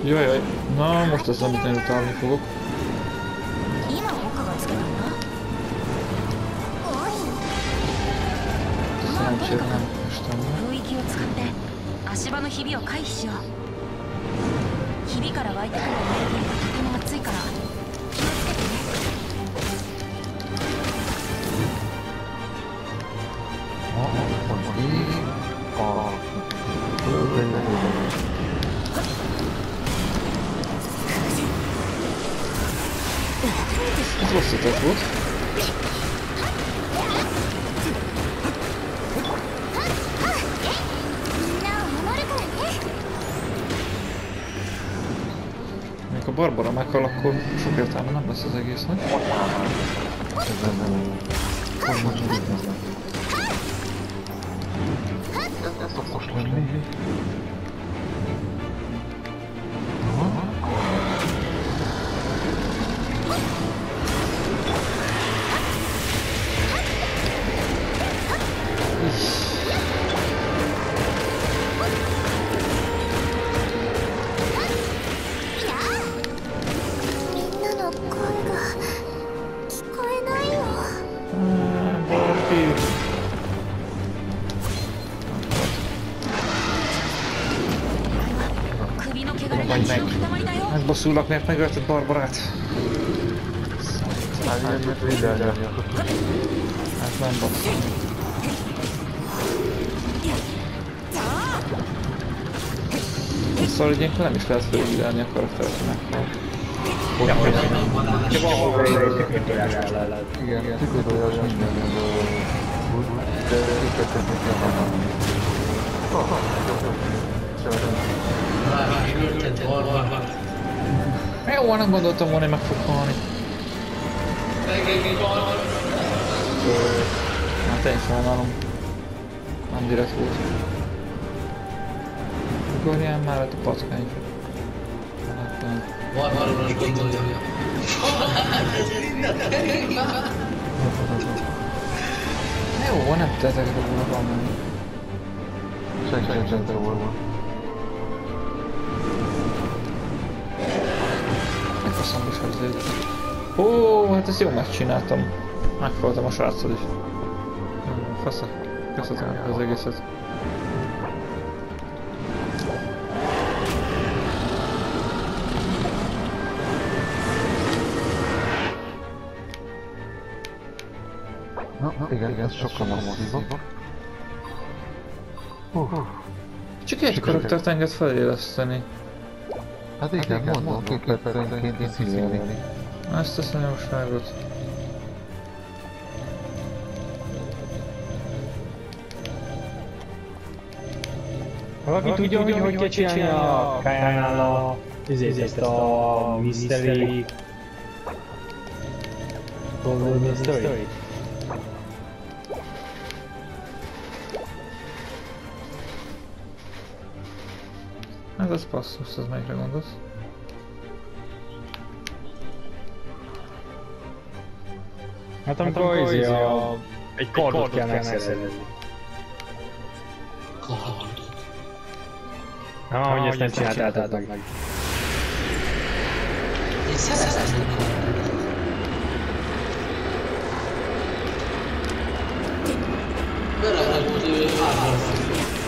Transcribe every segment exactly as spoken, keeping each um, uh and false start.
Jajjaj, na most az, amit én utálni fogok. Szerencsére nem estem meg. Ez rossz ötlet volt. Amikor a Barbara meghal, akkor sok értelme nem lesz az egésznek. Ez okos lenni. Vagy meg. Megbosszulak, mert megölted Barbarát. Hát nem bosszul. Szóval hogy ilyenkor nem is lehet felügyelni a karakteret meghal. Igen, tükörolja minden de őket Jó, nem gondoltam volna, hogy meg fog halni. Hát én sajnálom. Nem direkt volt. Ugorjál már lett a packány. Valóban gondolja. Jó, nem tehetek róla valamennyi. Senki sem róla. Megfaszom is azért. Ó, hát ezt jól megcsináltam. Meghaltam a sráccal is. Faszak. Köszönöm az egészet. Na, igen, igen, sokkal masszívabb. Csak egy karaktert enged feléleszteni. Hát igen, mondom, két percenként inszilálni. Ezt a szanyagságot. Valaki tudja, hogy hogy kell csinálni a Kajánál a... Ezért a Mystery... Golden Mystery? Hát az passzus, az melyikre gondolsz? Hát amikor izé a... egy kardot kell megszerezni. Kardot? Na, hogy ezt nem csináltátok meg. Én szereztem egy kardot. Berakott árnyalszak.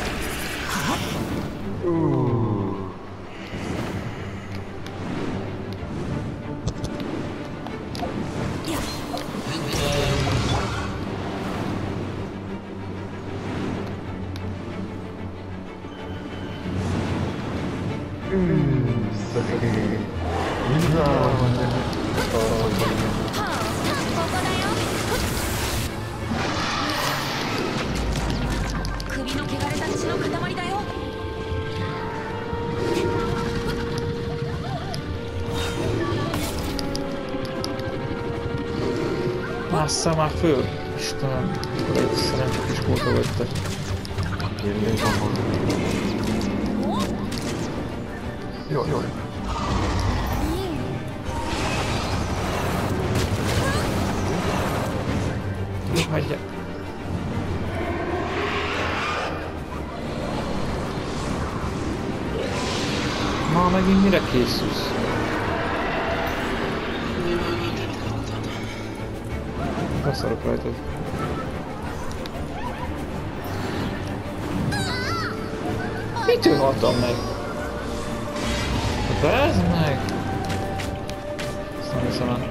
Másszál már föl! Istenem, akkor szerencsé kis kóta vettek. Jó, jó. Hagyja. Na, Na, megint mire készülsz? Beszarok rajtad. Mitől haltam meg? Bezd meg! Ezt nem hiszem el.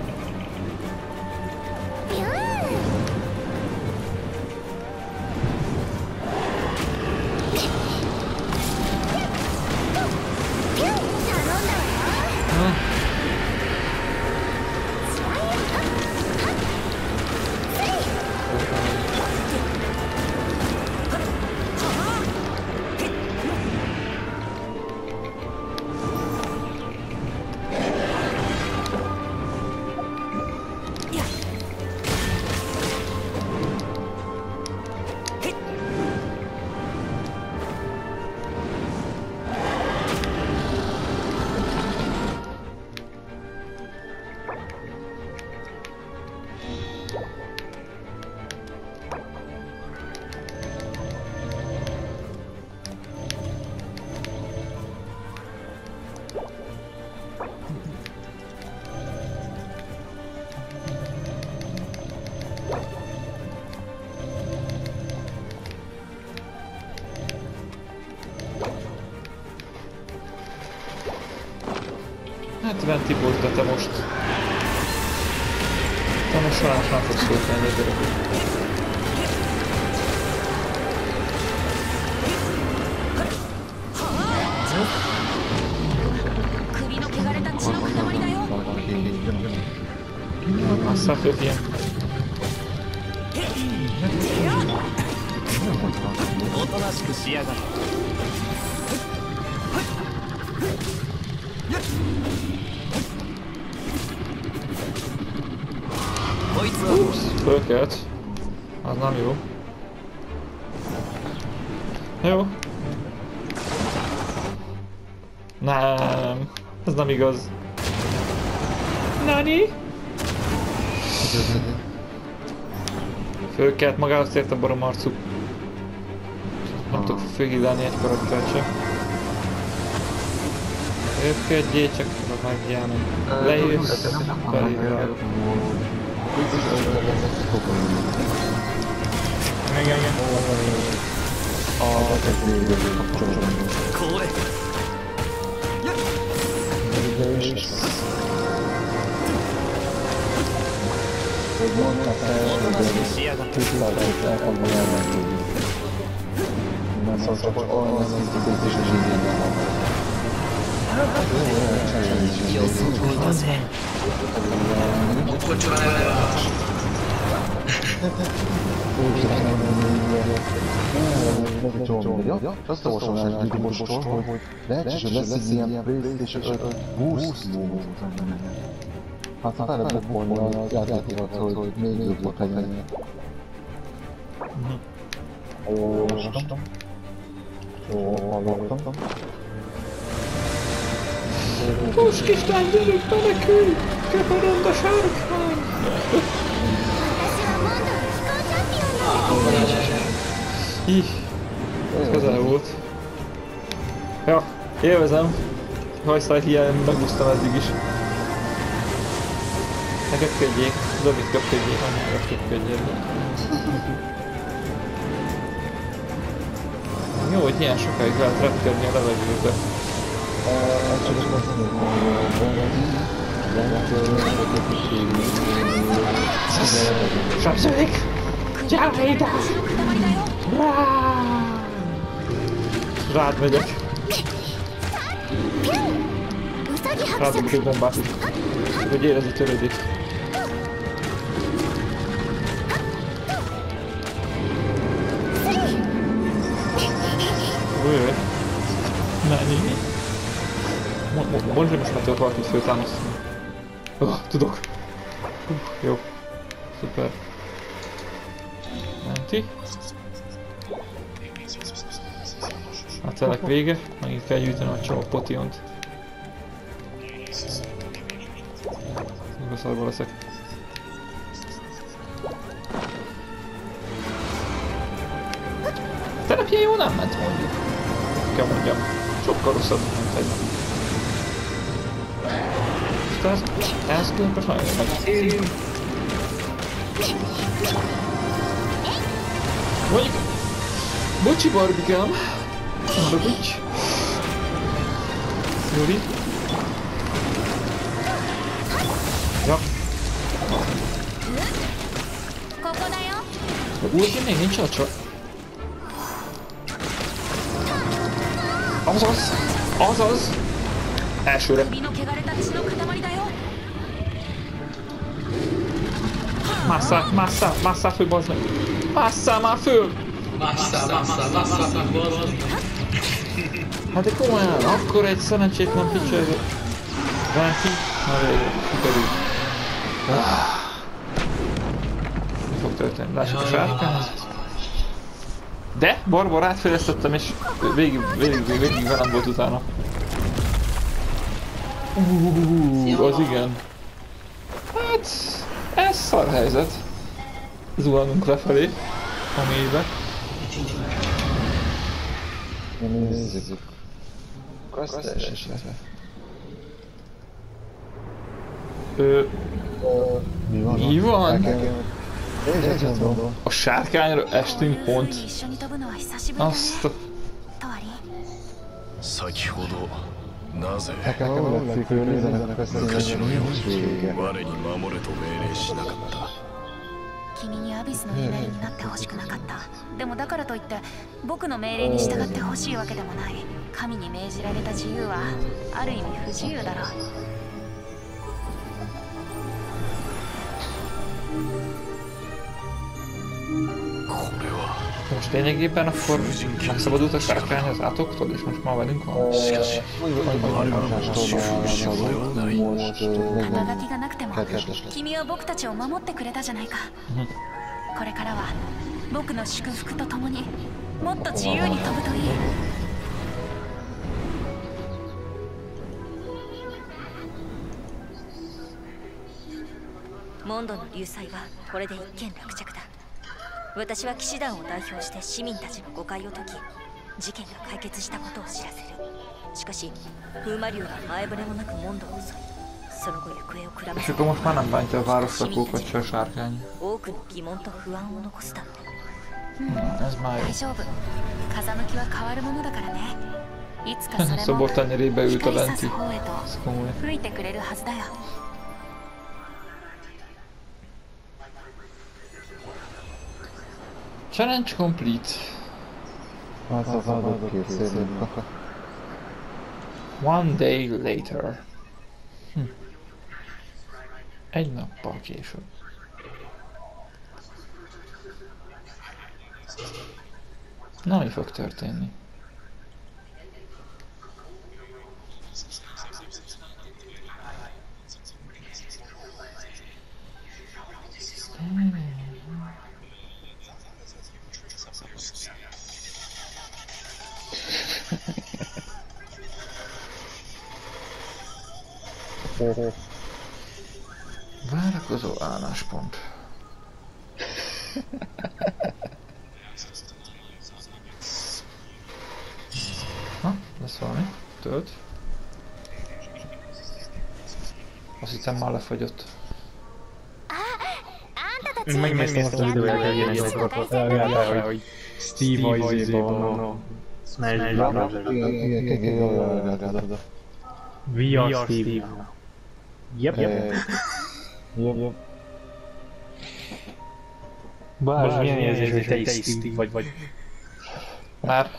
Hát Venti volt, de te most... Te most sajnos nem fogsz szólt menni, gyerekek. Aztán föl ilyen. おとなしくしやがる。 Ups, fölkelt. Az nem jó. Jó. Nem. Ez nem igaz. Nani? Fölkelt magához tért a barom arcú. Nem tudok fölhívni egy karaktert sem. Röpködjél, csak hagyjál meg. Leírsz, felhívjál. Igen, igen. Ja, azt olvasom el Gigimostól, hogy lehetséges, hogy lesz ilyen PlayStation öt boost mód. Hát fel lehet volna a játékokat, hogy még jobbak legyenek. Jól olvastam. Jól hallottam. Puskistán, gyerünk, menekülj! Keperend a sárkány! Ih, ez közel volt. Ja, élvezem. Hajszál hiány megúsztam eddig is. Ne köpködjék, tudom mit köpködjék, annál köpködjék. Jó, hogy ilyen sokáig lehet repkedni a levegőbe. Sapsződik! Gyere ide! Rád megyek. Rád megyek egy bombát is. Hogy érezi törődik. Ujjjj. Mennyi? Mondd, hogy most már tudok valakit föltámasztani. Oh, tudok. Uh, jó. Szuper. Menti. A telek vége. Megint kell gyűjtenem a csomó potiont. Igazságban leszek. A telepje jó nem ment mondjuk. Kell mondjam. Sokkal rosszabb, mint egy. ez, ez különböző nagyon jó megy. Mondjuk, bocsi Barbikám, arra bocs. Júli. Ja. Ulti még nincs a csak. Azaz, azaz. Elsőre. Másszál, másszál, másszál föl, bazd meg. Másszál már föl! Másszál, másszál, másszál, másszál. Hát de komolyan, akkor egy szerencsétlen picsa ez a... Valaki? Na végre, sikerült. Mi fog történni? Lássuk a sárkányt. De, Barbarát fejlesztettem és végig, végig, végig, végig velem volt utána. Uuuuh, az igen. Hát, ez szar helyzet. Zuhanunk lefelé, a mélybe. Nézzük. Kasztás. Ö... Mi van? Mi van? Nézzük, mondom. A sárkányra estünk pont. Azt a... 先ほどなぜ Nekem úgy látszik, hogy nézzenek 昔 beszélni, のよう nincs に vége. 我に守れと命令しなかった。 君にアビスのエネルになってほしくなかった。でもだからといって僕の命令に従ってほしいわけでもない。神に命じられた自由はある意味不自由だろう。 Most lényegében akkor megszabadult a sárkány az átoktól, és most már velünk van? しかし我々の主婦者ではない。 肩書きがなくても君は僕たちを守ってくれたじゃないか。これからは僕の祝福とともにもっと自由に飛ぶといい。モンドの流祭はこれで一件落着だ。 私は騎士団を代表して市民たちの誤解を解き、事件が解決したことを知らせる。しかし、風魔竜が前触れもなくモンドを襲い、その後行方をくらませ、 És akkor most már nem bántja a városlakókat se a sárkány. 多くの疑問と不安を残すだろう。 Ez már jó. 大丈夫。風向きは変わるものだからね。いつかそれも Szobor tenyerébe ült a 光さす lenti. 方へと Ez komoly. 吹いてくれるはずだよ。 Challenge complete. Az az adott készülünk. One day later. Hm. Egy nappal később. Na, mi fog történni? Várakozó álláspont. Ha, lesz valami. Tölt. Azt hittem már lefagyott. Megnéztem azt az idővel, hogy ilyen dolgokat eljállál, hogy Steve a izéban a Smash-ban. Igen, igen, jól reagálod. We are Steve. Yep, yep. Jep, jep. Balázs, milyen érzés, hogy te is Steve vagy, vagy... Már.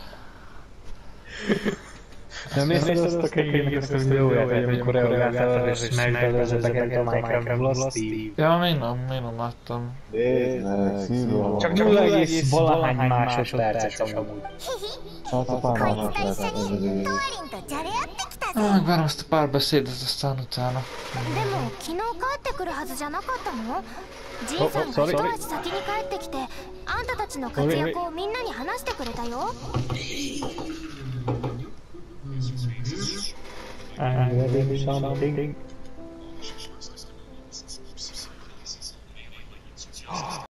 Nem nézted azt a könyvnek azt a videóját, amikor reagáltál, és megfelelőzett a Minecraft-ból a Steve? Ja, még nem, még nem láttam. Nézd meg, szívva. Csak nulla egész valahány másodpercet amúgy. Hát a pár másodpercet ez az így. Ah, megvárom azt a párbeszédet, aztán utána. でも昨日帰ってくるはずじゃなかったの？ジンさんが一足先に帰ってきて、あんたたちの活躍をみんなに話してくれたよ。 I'm ready for something.